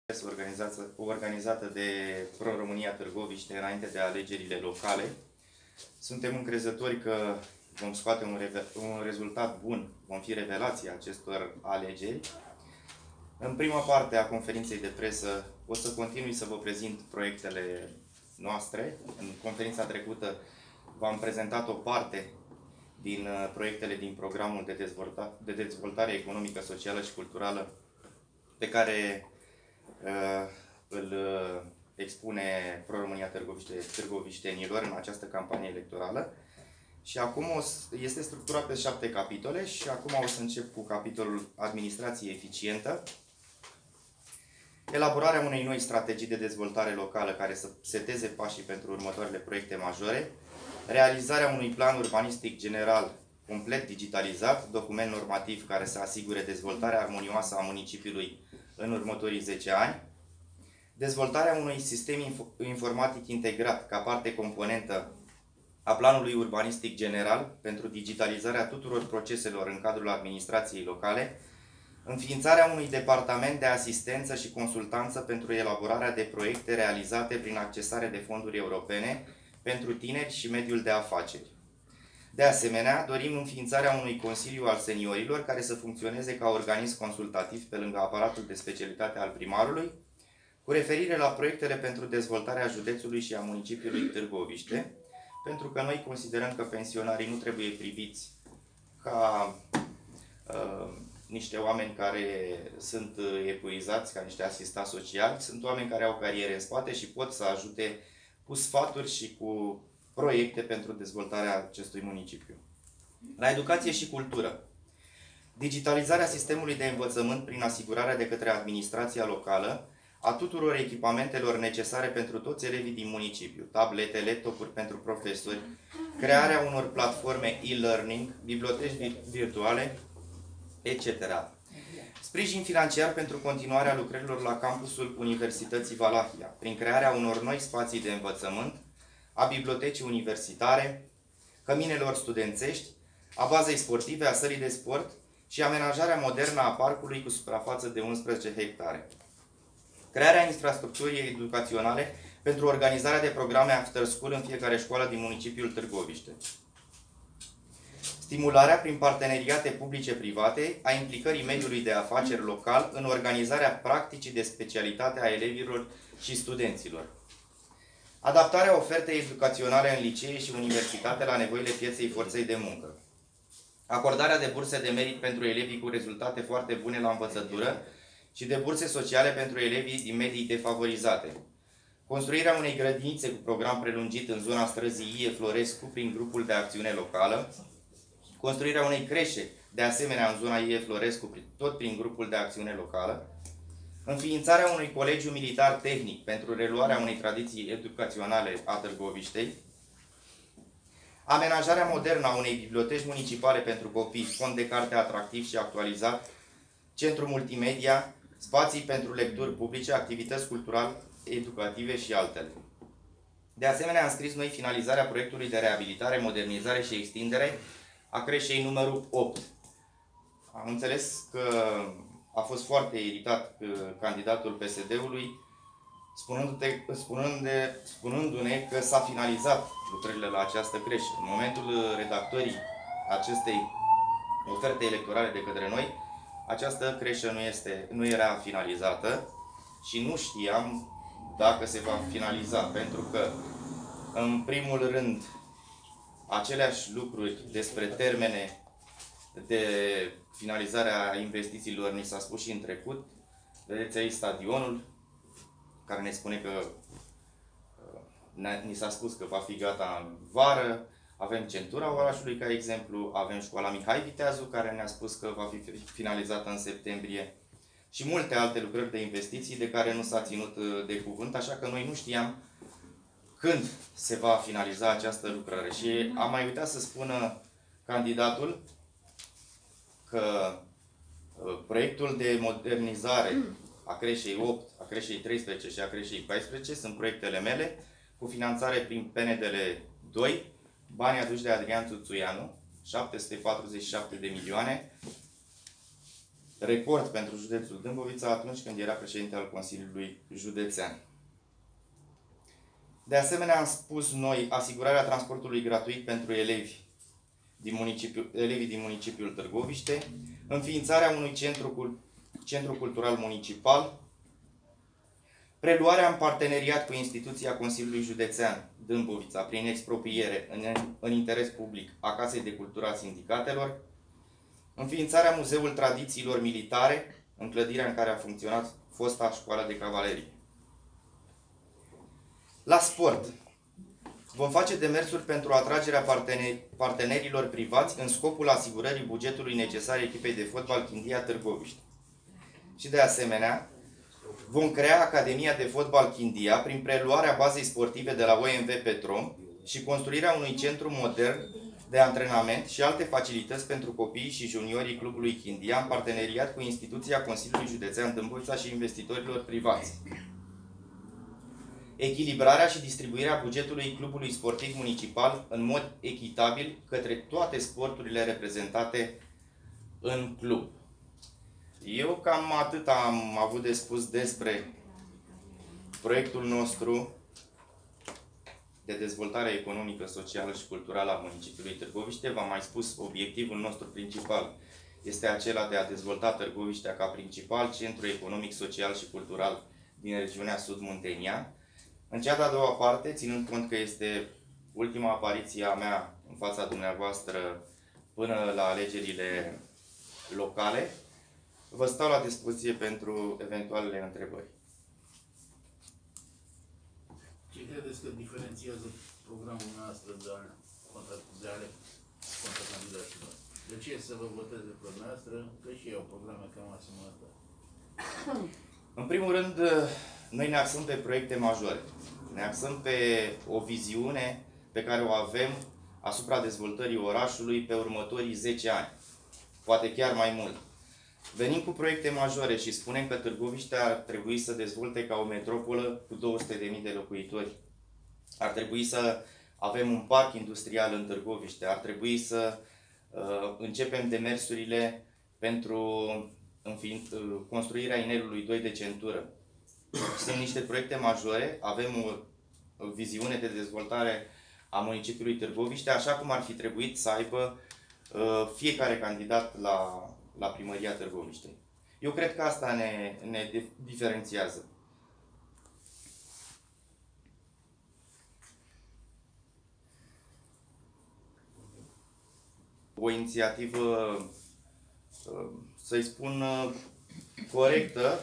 organizată de Pro-România Târgoviște înainte de alegerile locale. Suntem încrezători că vom scoate un rezultat bun, vom fi revelația acestor alegeri. În prima parte a conferinței de presă o să continui să vă prezint proiectele noastre. În conferința trecută v-am prezentat o parte din proiectele din programul de dezvoltare economică, socială și culturală pe care îl expune Pro-România Târgoviștenilor în această campanie electorală. Și acum este structurat pe 7 capitole și acum o să încep cu capitolul Administrație eficientă, elaborarea unei noi strategii de dezvoltare locală care să seteze pașii pentru următoarele proiecte majore, realizarea unui plan urbanistic general complet digitalizat, document normativ care să asigure dezvoltarea armonioasă a municipiului în următorii 10 ani, dezvoltarea unui sistem informatic integrat ca parte componentă a planului urbanistic general pentru digitalizarea tuturor proceselor în cadrul administrației locale, înființarea unui departament de asistență și consultanță pentru elaborarea de proiecte realizate prin accesare de fonduri europene pentru tineri și mediul de afaceri. De asemenea, dorim înființarea unui Consiliu al Seniorilor care să funcționeze ca organism consultativ pe lângă aparatul de specialitate al primarului, cu referire la proiectele pentru dezvoltarea județului și a municipiului Târgoviște, pentru că noi considerăm că pensionarii nu trebuie priviți ca niște oameni care sunt epuizați, ca niște asistați sociali. Sunt oameni care au cariere în spate și pot să ajute cu sfaturi și cu proiecte pentru dezvoltarea acestui municipiu. La educație și cultură. Digitalizarea sistemului de învățământ prin asigurarea de către administrația locală a tuturor echipamentelor necesare pentru toți elevii din municipiu, tablete, laptopuri pentru profesori, crearea unor platforme e-learning, biblioteci virtuale, etc. Sprijin financiar pentru continuarea lucrărilor la campusul Universității Valahia, prin crearea unor noi spații de învățământ, a bibliotecii universitare, căminelor studențești, a bazei sportive, a sălii de sport și amenajarea modernă a parcului cu suprafață de 11 hectare. Crearea infrastructurii educaționale pentru organizarea de programe after school în fiecare școală din municipiul Târgoviște. Stimularea prin parteneriate publice-private a implicării mediului de afaceri local în organizarea practicii de specialitate a elevilor și studenților. Adaptarea ofertei educaționale în licee și universitate la nevoile pieței forței de muncă. Acordarea de burse de merit pentru elevii cu rezultate foarte bune la învățătură și de burse sociale pentru elevii din medii defavorizate. Construirea unei grădinițe cu program prelungit în zona străzii Ie Florescu prin grupul de acțiune locală. Construirea unei creșe, de asemenea în zona Ie Florescu, tot prin grupul de acțiune locală. Înființarea unui colegiu militar tehnic pentru reluarea unei tradiții educaționale a Târgoviștei. Amenajarea modernă a unei biblioteci municipale pentru copii, fond de carte atractiv și actualizat, centru multimedia, spații pentru lecturi publice, activități cultural-educative și altele. De asemenea, am scris noi finalizarea proiectului de reabilitare, modernizare și extindere a creșei numărul 8. Am înțeles că a fost foarte iritat candidatul PSD-ului, spunându-ne că s-a finalizat lucrările la această creșă. În momentul redactării acestei oferte electorale de către noi, această creșă nu era finalizată și nu știam dacă se va finaliza, pentru că, în primul rând, aceleași lucruri despre termene de finalizarea investițiilor ni s-a spus și în trecut. Vedeți aici stadionul, care ne spune că ni s-a spus că va fi gata în vară. Avem centura orașului ca exemplu, avem școala Mihai Viteazu, care ne-a spus că va fi finalizată în septembrie și multe alte lucrări de investiții de care nu s-a ținut de cuvânt, așa că noi nu știam când se va finaliza această lucrare. Și am mai uitat să spună candidatul că proiectul de modernizare a creșei 8, a creșei 13 și a creșei 14 sunt proiectele mele, cu finanțare prin PNDL 2, bani aduși de Adrian Tuțuianu, 747 de milioane, record pentru județul Dâmbovița atunci când era președinte al Consiliului Județean. De asemenea, am spus noi asigurarea transportului gratuit pentru elevii din municipiul Târgoviște, înființarea unui centru cultural municipal, preluarea în parteneriat cu instituția Consiliului Județean Dâmbovița prin expropriere în interes public a Casei de Cultură a Sindicatelor, înființarea Muzeului Tradițiilor Militare, în clădirea în care a funcționat fosta școală de cavalerie. La sport. Vom face demersuri pentru atragerea partenerilor privați în scopul asigurării bugetului necesar echipei de fotbal Chindia Târgoviște. Și de asemenea, vom crea Academia de Fotbal Chindia prin preluarea bazei sportive de la OMV Petrom și construirea unui centru modern de antrenament și alte facilități pentru copiii și juniorii clubului Chindia în parteneriat cu instituția Consiliului Județean Dâmbovița și investitorilor privați. Echilibrarea și distribuirea bugetului clubului sportiv municipal în mod echitabil către toate sporturile reprezentate în club. Eu cam atât am avut de spus despre proiectul nostru de dezvoltare economică, socială și culturală a municipiului Târgoviște. V-am mai spus, obiectivul nostru principal este acela de a dezvolta Târgoviștea ca principal centru economic, social și cultural din regiunea Sud-Muntenia. În cea de-a doua parte, ținând cont că este ultima apariție a mea în fața dumneavoastră până la alegerile locale, vă stau la dispoziție pentru eventualele întrebări. Ce credeți că diferențiază programul noastră de ale contracandidaților? De ce să vă voteze pe noastră? Că și eu programe cam asemănătoare. În primul rând, noi ne axăm pe proiecte majore. Ne axăm pe o viziune pe care o avem asupra dezvoltării orașului pe următorii 10 ani. Poate chiar mai mult. Venim cu proiecte majore și spunem că Târgoviștea ar trebui să dezvolte ca o metropolă cu 200.000 de locuitori. Ar trebui să avem un parc industrial în Târgoviște. Ar trebui să începem demersurile pentru construirea inelului 2 de centură. Sunt niște proiecte majore, avem o viziune de dezvoltare a municipiului Târgoviște, așa cum ar fi trebuit să aibă fiecare candidat la primăria Târgoviștei. Eu cred că asta ne diferențiază. O inițiativă, să-i spun, corectă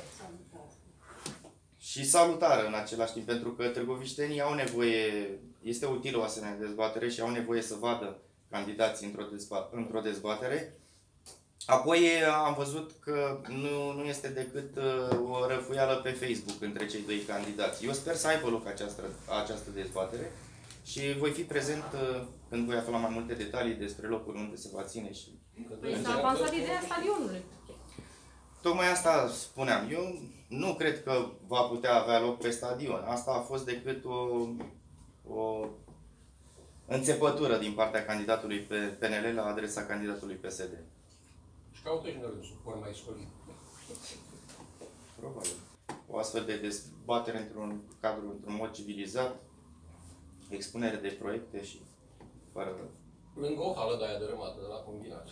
și salutară în același timp, pentru că târgoviștenii au nevoie, este utilă o asemenea dezbatere și au nevoie să vadă candidații într-o dezbatere. Apoi am văzut că nu este decât o răfuială pe Facebook între cei doi candidați. Eu sper să aibă loc această dezbatere și voi fi prezent când voi afla mai multe detalii despre locul unde se va ține. Păi s-a avansat ideea stadionului. Tocmai asta spuneam. Eu nu cred că va putea avea loc pe stadion. Asta a fost decât o înțepătură din partea candidatului pe PNL la adresa candidatului PSD. Și caută și un suport mai solid. Probabil. O astfel de dezbatere într-un cadru, într-un mod civilizat, expunere de proiecte și fără... Lângă o hală de aia dărâmată de la combinat.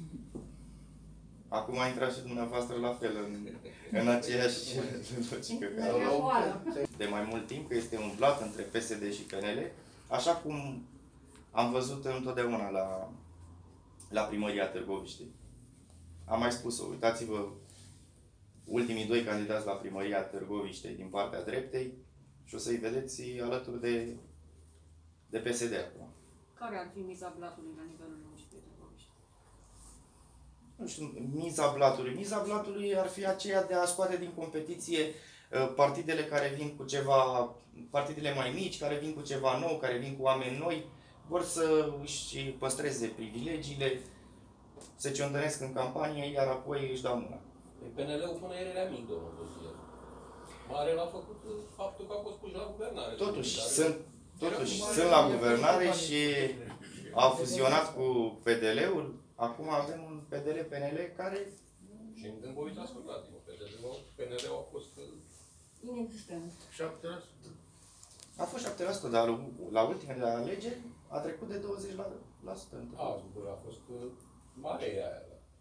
Acum a intrat și dumneavoastră la fel în aceeași logică. De mai mult timp că este un blat între PSD și PNL, așa cum am văzut întotdeauna la primăria Târgoviștei. Am mai spus-o, uitați-vă ultimii doi candidați la primăria Târgoviștei din partea dreptei și o să-i vedeți alături de PSD acum. Care ar fi miza blatului la nivelul municipiului Târgoviște? Nu știu, miza blatului ar fi aceea de a scoate din competiție partidele care vin cu ceva, partidele mai mici, care vin cu ceva nou, care vin cu oameni noi, vor să își păstreze privilegiile, se ciondănesc în campanie, iar apoi își dau mâna. PNL-ul până ieri era mic, domnul Băzier. Mare l-a făcut faptul că a fost puși la guvernare. Totuși, sunt la guvernare și a fuzionat cu PDL-ul. Acum avem un PDL-PNL care Și în Dâmbovița ascultați-mă, PNL-ul a fost... Inexistent. 7%. A fost 7%, dar la ultimele alegeri a trecut de 20%. A fost mare aia.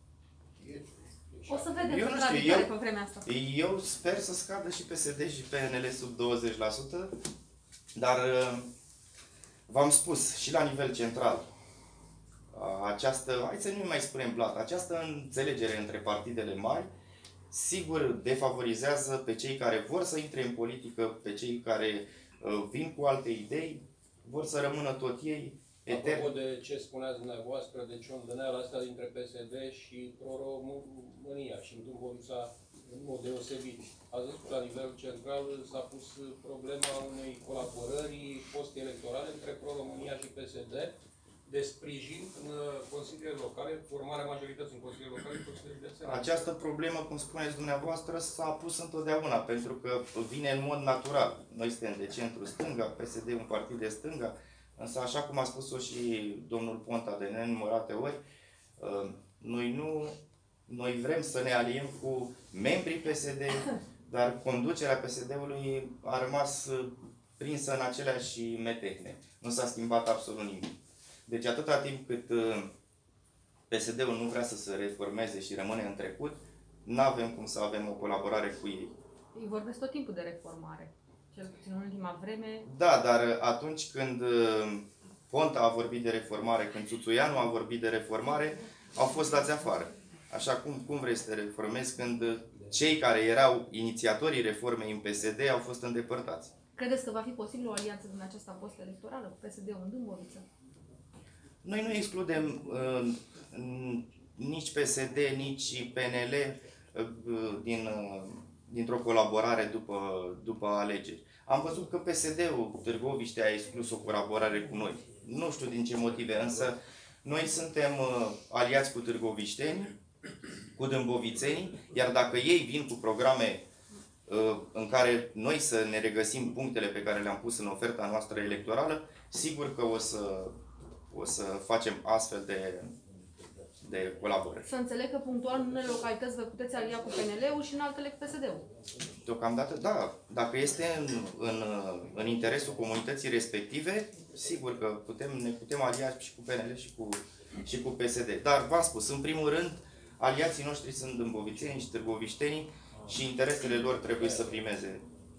O să vedem Eu nu care știu, pe vremea asta. Eu sper să scadă și PSD și PNL sub 20%, dar v-am spus, și la nivel central, hai să nu mai spunem blat, această înțelegere între partidele mari, sigur defavorizează pe cei care vor să intre în politică, pe cei care vin cu alte idei, vor să rămână tot ei etern. Apropo de ce spuneați dumneavoastră, de ciondăneala asta dintre PSD și Pro-România și în Dâmbovița, în mod deosebit. Ați văzut că la nivel central s-a pus problema unei colaborări post-electorale între Pro-România și PSD de sprijin în consiliile locale, formarea majorității în consiliile locale și consiliile județene. Această problemă, cum spuneți dumneavoastră, s-a pus întotdeauna, pentru că vine în mod natural. Noi suntem de centru-stânga, PSD un partid de stânga, însă, așa cum a spus-o și domnul Ponta de nenumărate ori, noi vrem să ne aliem cu membrii PSD, dar conducerea PSD-ului a rămas prinsă în aceleași metehne. Nu s-a schimbat absolut nimic. Deci atâta timp cât PSD-ul nu vrea să se reformeze și rămâne în trecut, nu avem cum să avem o colaborare cu ei. Ei vorbesc tot timpul de reformare. Cel puțin în ultima vreme. Da, dar atunci când Ponta a vorbit de reformare, când Țuțuianu a vorbit de reformare, au fost dați afară. Așa cum vrei să te reformezi când cei care erau inițiatorii reformei în PSD au fost îndepărtați? Credeți că va fi posibil o alianță din aceasta post-electorală cu PSD-ul în Dâmbovița? Noi nu excludem nici PSD, nici PNL dintr-o colaborare după alegeri. Am văzut că PSD-ul Târgoviște a exclus o colaborare cu noi. Nu știu din ce motive, însă noi suntem aliați cu târgovișteni, cu dâmbovițenii, iar dacă ei vin cu programe în care noi să ne regăsim punctele pe care le-am pus în oferta noastră electorală, sigur că o să facem astfel de colaborări. Să înțeleg că punctual în unele localități vă puteți alia cu PNL-ul și în altele cu PSD-ul. Deocamdată, da. Dacă este în interesul comunității respective, sigur că ne putem alia și cu PNL și cu PSD. Dar v-am spus, în primul rând, aliații noștri sunt dâmbovițenii și târgoviștenii și interesele lor trebuie să primeze.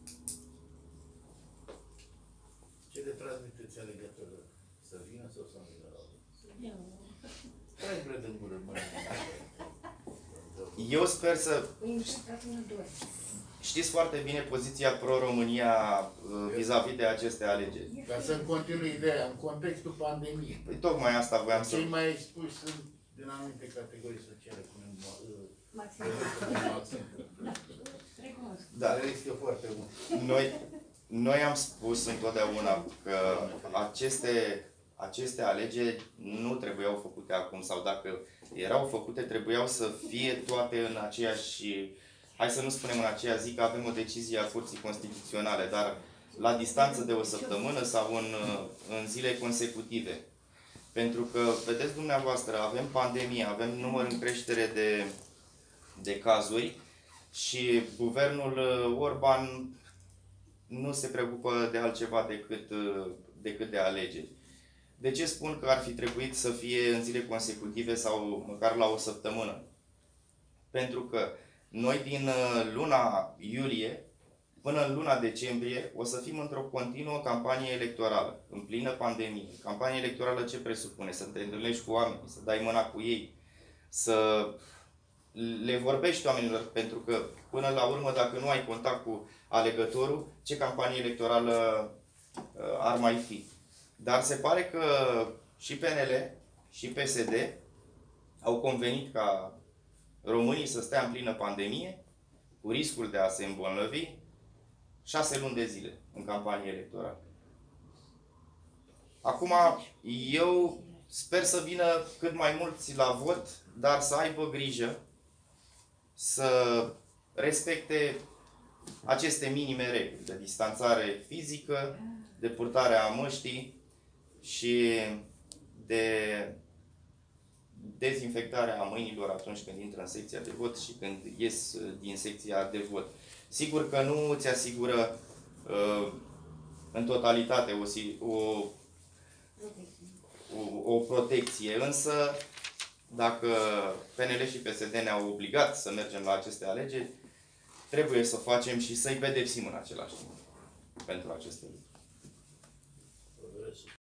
Ce le transmiteți alegătorilor? Să vină sau să nu vină la urmă? Care-i bread în gură, mă? Eu sper să... Știți foarte bine poziția Pro-România vis-a-vis de aceste alegeri. Ca să-mi continui ideea, în contextul pandemiei. Păi tocmai asta voiam să... Cei mai expuși sunt din anumite categorii sociale, cum Da. Riscă foarte mult. Noi am spus întotdeauna că aceste alegeri nu trebuiau făcute acum, sau dacă erau făcute, trebuiau să fie toate în aceeași, hai să nu spunem în aceea zi, că avem o decizie a Curții Constituționale, dar la distanță de o săptămână sau în zile consecutive. Pentru că, vedeți dumneavoastră, avem pandemie, avem număr în creștere de cazuri și guvernul Orban nu se preocupă de altceva decât de alegeri. De ce spun că ar fi trebuit să fie în zile consecutive sau măcar la o săptămână? Pentru că noi din luna iulie până în luna decembrie o să fim într-o continuă campanie electorală, în plină pandemie. Campania electorală ce presupune? Să te întâlnești cu oamenii, să dai mâna cu ei, să le vorbești oamenilor, pentru că până la urmă, dacă nu ai contact cu alegătorul, ce campanie electorală ar mai fi? Dar se pare că și PNL și PSD au convenit ca românii să stea în plină pandemie, cu riscul de a se îmbolnăvi, 6 luni de zile în campanie electorală. Acum, eu sper să vină cât mai mulți la vot, dar să aibă grijă să respecte aceste minime reguli de distanțare fizică, de purtarea măștii și dezinfectarea mâinilor atunci când intră în secția de vot și când ies din secția de vot. Sigur că nu îți asigură în totalitate o protecție, însă dacă PNL și PSD ne-au obligat să mergem la aceste alegeri, trebuie să o facem și să-i pedepsim în același timp pentru aceste lucruri.